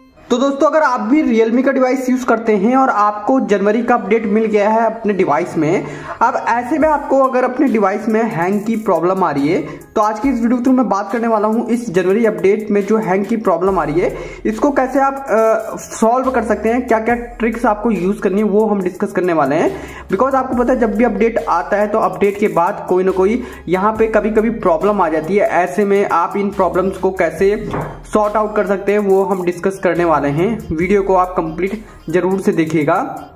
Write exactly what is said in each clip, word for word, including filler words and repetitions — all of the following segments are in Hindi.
तो दोस्तों अगर आप भी Realme का डिवाइस यूज करते हैं और आपको जनवरी का अपडेट मिल गया है अपने डिवाइस में, अब ऐसे में आपको अगर अपने डिवाइस में हैंग की प्रॉब्लम आ रही है तो आज की इस वीडियो थ्रू मैं बात करने वाला हूं इस जनवरी अपडेट में जो हैंग की प्रॉब्लम आ रही है इसको कैसे आप सॉल्व कर सकते हैं, क्या क्या ट्रिक्स आपको यूज करनी है वो हम डिस्कस करने वाले हैं। बिकॉज आपको पता है जब भी अपडेट आता है तो अपडेट के बाद कोई ना कोई यहाँ पे कभी कभी प्रॉब्लम आ जाती है। ऐसे में आप इन प्रॉब्लम्स को कैसे सॉर्ट आउट कर सकते हैं वो हम डिस्कस करने वाले हैं। वीडियो को आप कंप्लीट जरूर से देखिएगा।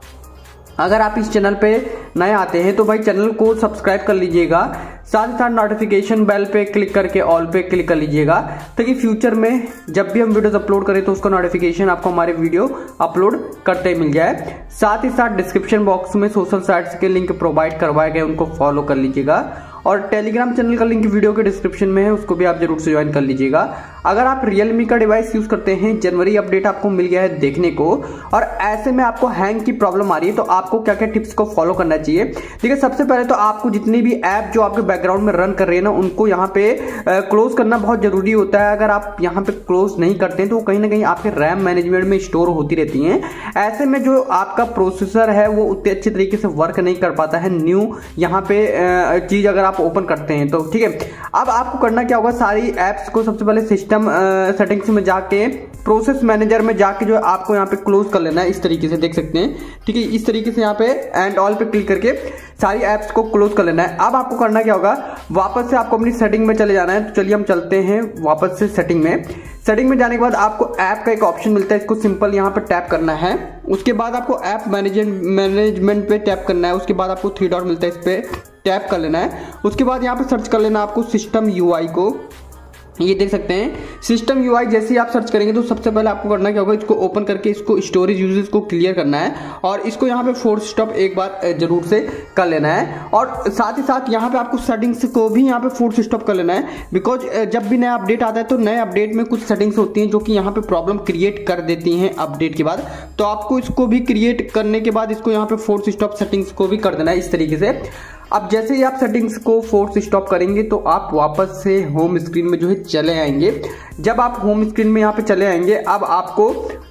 अगर आप इस चैनल पे नए आते हैं तो भाई चैनल को सब्सक्राइब कर लीजिएगा, साथ ही साथ नोटिफिकेशन बेल पे क्लिक करके ऑल पे क्लिक कर लीजिएगा ताकि फ्यूचर में जब भी हम वीडियोस अपलोड करें तो उसका नोटिफिकेशन आपको हमारे वीडियो अपलोड करते ही मिल जाए। साथ ही साथ डिस्क्रिप्शन बॉक्स में सोशल साइट्स के लिंक प्रोवाइड करवाए गए, उनको फॉलो कर लीजिएगा और टेलीग्राम चैनल का लिंक वीडियो के डिस्क्रिप्शन में है, उसको भी आप जरूर से ज्वाइन कर लीजिएगा। अगर आप Realme का डिवाइस यूज करते हैं, जनवरी अपडेट आपको मिल गया है देखने को और ऐसे में आपको हैंग की प्रॉब्लम आ रही है तो आपको क्या क्या टिप्स को फॉलो करना चाहिए। ठीक है, सबसे पहले तो आपको जितनी भी ऐप जो आपके बैकग्राउंड में रन कर रही है ना उनको यहाँ पे क्लोज करना बहुत जरूरी होता है। अगर आप यहाँ पे क्लोज नहीं करते हैं तो कहीं ना कहीं आपके रैम मैनेजमेंट में स्टोर होती रहती हैं। ऐसे में जो आपका प्रोसेसर है वो उतने अच्छे तरीके से वर्क नहीं कर पाता है न्यू यहाँ पे चीज अगर आप ओपन करते हैं तो। ठीक है, अब आपको करना क्या होगा, सारी एप्स को सबसे पहले सिस्टम सेटिंग्स में जाके प्रोसेस मैनेजर में जाके जो आपको यहाँ पे क्लोज कर लेना है। इस तरीके से देख सकते हैं, ठीक है, इस तरीके से यहाँ पे एंड ऑल पे क्लिक करके सारी एप्स को क्लोज कर लेना है। अब आपको करना क्या होगा, वापस से आपको अपनी सेटिंग में चले जाना है। तो चलिए हम चलते हैं वापस से सेटिंग में। सेटिंग में जाने के बाद आपको ऐप का एक ऑप्शन मिलता है, इसको सिंपल यहाँ पे टैप करना है। उसके बाद आपको ऐप मैनेजमेंट पे टैप करना है। उसके बाद आपको थ्री डॉट मिलता है, इस पे टैप कर लेना है। उसके बाद यहाँ पे सर्च कर लेना आपको सिस्टम यूआई को। ये देख सकते हैं सिस्टम यूआई। जैसे ही आप सर्च करेंगे तो सबसे पहले आपको करना क्या होगा, इसको ओपन करके इसको स्टोरेज यूजेस को क्लियर करना है और इसको यहाँ पे फोर्स स्टॉप एक बार जरूर से कर लेना है। और साथ ही साथ यहाँ पे आपको सेटिंग्स को भी यहाँ पे फोर्स स्टॉप कर लेना है। बिकॉज जब भी नया अपडेट आता है तो नए अपडेट में कुछ सेटिंग्स होती हैं जो कि यहाँ पे प्रॉब्लम क्रिएट कर देती हैं अपडेट के बाद। तो आपको इसको भी क्रिएट करने के बाद इसको यहाँ पे फोर्स स्टॉप सेटिंग्स को भी कर देना है इस तरीके से। अब जैसे ही आप सेटिंग्स को फोर्स स्टॉप करेंगे तो आप वापस से होम स्क्रीन में जो है चले आएंगे। जब आप होम स्क्रीन में यहाँ पे चले आएंगे अब आपको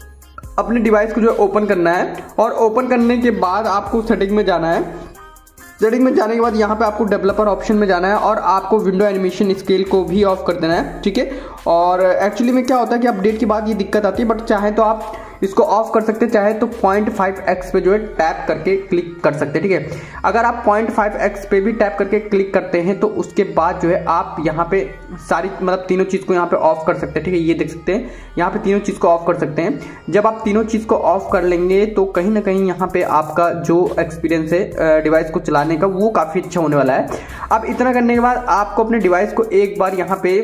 अपने डिवाइस को जो है ओपन करना है और ओपन करने के बाद आपको सेटिंग में जाना है। सेटिंग में जाने के बाद यहाँ पे आपको डेवलपर ऑप्शन में जाना है और आपको विंडो एनिमेशन स्केल को भी ऑफ कर देना है। ठीक है, और एक्चुअली में क्या होता है कि अपडेट के बाद ये दिक्कत आती है, बट चाहे तो आप इसको ऑफ कर सकते हैं, चाहे तो पॉइंट फाइव एक्स पे जो है टैप करके क्लिक कर सकते हैं। ठीक है, अगर आप पॉइंट फाइव एक्स पे भी टैप करके क्लिक करते हैं तो उसके बाद जो है आप यहाँ पे सारी मतलब तीनों चीज को यहाँ पे ऑफ कर सकते हैं। ठीक है, ये देख सकते हैं यहाँ पे तीनों चीज को ऑफ कर सकते हैं। जब आप तीनों चीज को ऑफ कर लेंगे तो कहीं ना कहीं यहाँ पे आपका जो एक्सपीरियंस है डिवाइस को चलाने का वो काफी अच्छा होने वाला है। अब इतना करने के बाद आपको अपने डिवाइस को एक बार यहाँ पे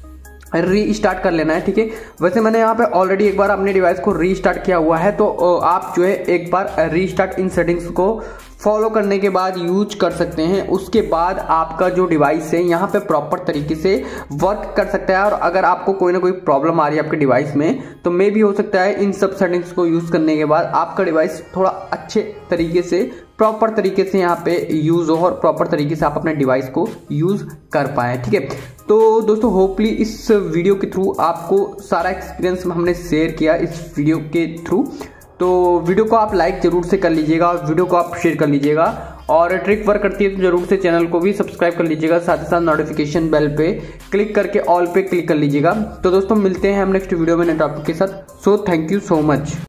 री स्टार्ट कर लेना है। ठीक है, वैसे मैंने यहाँ पे ऑलरेडी एक बार अपने डिवाइस को री स्टार्ट किया हुआ है तो आप जो है एक बार री स्टार्ट इन सेटिंग्स को फॉलो करने के बाद यूज कर सकते हैं। उसके बाद आपका जो डिवाइस है यहाँ पे प्रॉपर तरीके से वर्क कर सकता है। और अगर आपको कोई ना कोई प्रॉब्लम आ रही है आपके डिवाइस में तो मे भी हो सकता है इन सब सेटिंग्स को यूज करने के बाद आपका डिवाइस थोड़ा अच्छे तरीके से प्रॉपर तरीके से यहाँ पे यूज हो और प्रॉपर तरीके से आप अपने डिवाइस को यूज कर पाए। ठीक है, तो दोस्तों होपली इस वीडियो के थ्रू आपको सारा एक्सपीरियंस हमने शेयर किया इस वीडियो के थ्रू। तो वीडियो को आप लाइक जरूर से कर लीजिएगा और वीडियो को आप शेयर कर लीजिएगा और ट्रिक वर्क करती है तो जरूर से चैनल को भी सब्सक्राइब कर लीजिएगा। साथ ही साथ नोटिफिकेशन बेल पे क्लिक करके ऑल पे क्लिक कर लीजिएगा। तो दोस्तों मिलते हैं हम नेक्स्ट वीडियो में नए टॉपिक के साथ। So thank you so much.